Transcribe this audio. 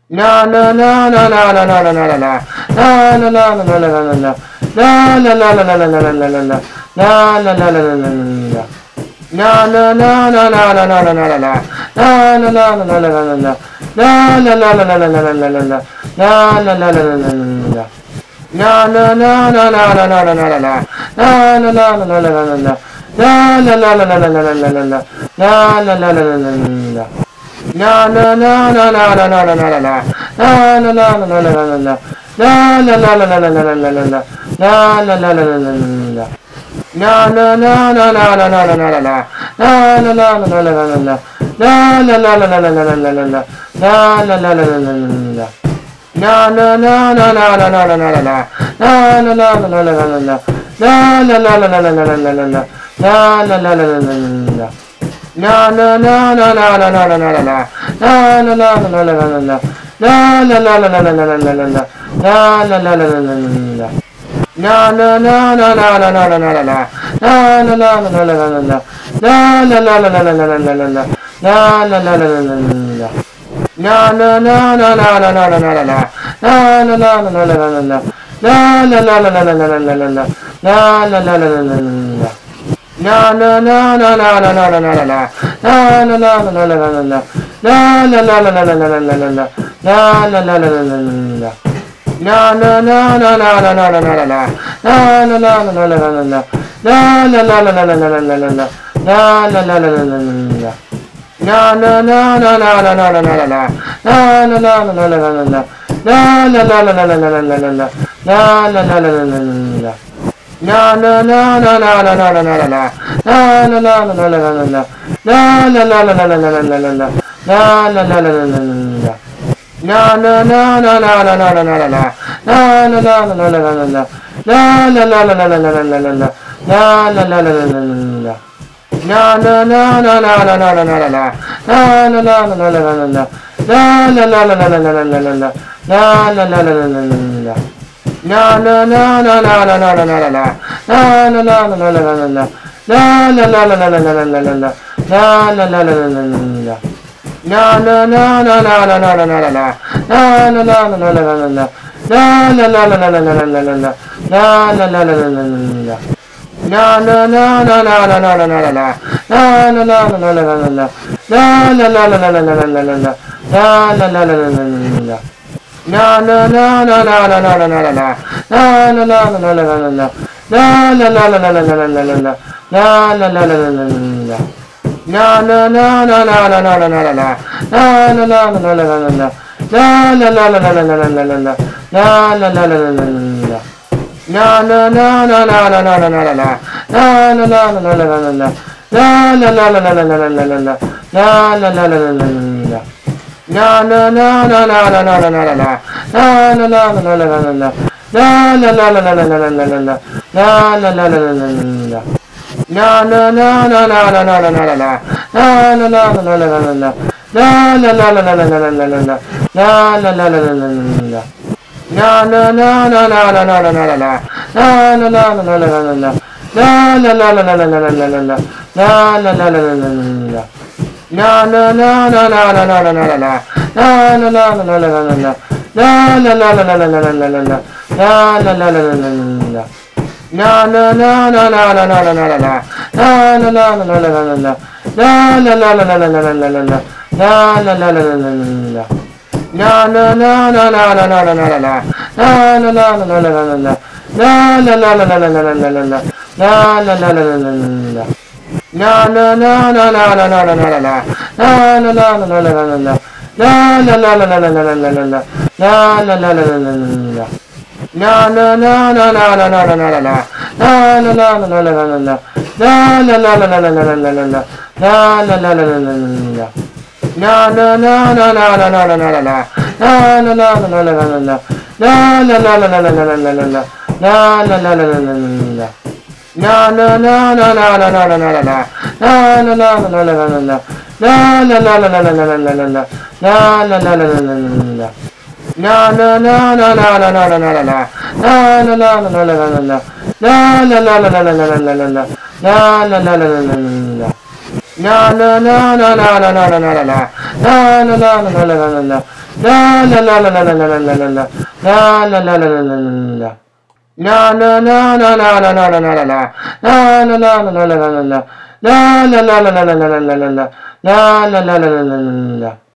La la la la la la la la la la la. La la la la la la la la. La la la la la la la la la la. La la la la la la la la. La la la la la la la la la la. La la la la la la la la. La la la la la la la la la la. La la la la la la la la. La la la la la la la la la la. La la la la la la la la. La la la la la la la la la la. La la la la la la la la. La la la la la la la la la la. La la la la la la la la. La la la la la la la la la la. La la la la la la la la. La la la la la la la la la la. La la la la la la la la. La la la la la la la la la la. La la la la la la la la. La la la la la la la la la la. La la la la la la la la. La la la la la la la la la la. La la la la la la la la. La la la la la la la la la la. La la la la la la la la. La la la la la la la la la la. La la la la la la la la. La la la la la la la la la la. La la la la la la la la. La la la la la la la la la la. La la la la la la la la. La la la la la la la la la la. La la la la la la la la. La la la la la la la la la la. La la la la la la la la. La la la la la la la la la la. La la la la la la la la. La la la la la la la la la la. La la la la la la la la. La la la la la la la la la la. La la la la la la la la. La la la la la la la la la la. La la la la la la la la. La la la la la la la la la la. La la la la la la la la. La la la la la la la la la. La la la la la la la la. La la la la la la la la la la. La la la la la la la la. La la la la la la la la la. La la la la la la la. La la la la la la la la la la. La la la la la la la la. La la la la la la la la la. La la la la la la la. La la la la la la la la la la. La la la la la la la la. La la la la la la la la la. La la la la la la la. La la la la la la la la la la. La la la la la la la la. La la la la la la la la la. La la la la la la la. La la la la la la la la la la. La la la la la la la la. La la la la la la la la la. La la la la la la la. La la la la la la la la la la. La la la la la la la la. La la la la la la la la la. La la la la la la la. La la la la la la la la la la. La la la la la la la la. La la la la la la la la la. La la la la la la la. La la la la la la la la la la. La la la la la la la la. La la la la la la la la la. La la la la la la la. La la la la la la la la la la. La la la la la la la la. La la la la la la la la la. La la la la la la la. La la la la la la la la la la. La la la la la la la la. La la la la la la la la la. La la la la la la la. La la la la la la la la la la. La la la la la la la la. La la la la la la la la la. La la la la la la la. La la la la la la la la la la. La la la la la la la la. La la la la la la la la la. La la la la la la la. La la la la la la la la la la. La la la la la la la la. La la la la la la la la la. La la la la la la la. La la la la la la la la la la. La la la la la la la la. La la la la la la la la la. La la la la la la la. La la la la la la la la la la. La la la la la la la la. La la la la la la la la la. La la la la la la la. La la la la la la la la la la. La la la la la la la la. La la la la la la la la la. La la la la la la la. La la la la la la la la la la. La la la la la la la la. La la la la la la la la la. La la la la la la la. La la la la la la la la la la. La la la la la la la la. La la la la la la la la la. La la la la la la la. La la la la la la la la la la. La la la la la la la la. La la la la la la la la la. La la la la la la la. La la la la la la la la la la. La la la la la la la la. La la la la la la la la la. La la la la la la la. La la la la la la la la la la la. La la la la la la la la la. La la la la la la la la la la la. La la la la la la la la. La la la la la la la la la la la. La la la la la la la la la. La la la la la la la la la la. La la la la la la la la.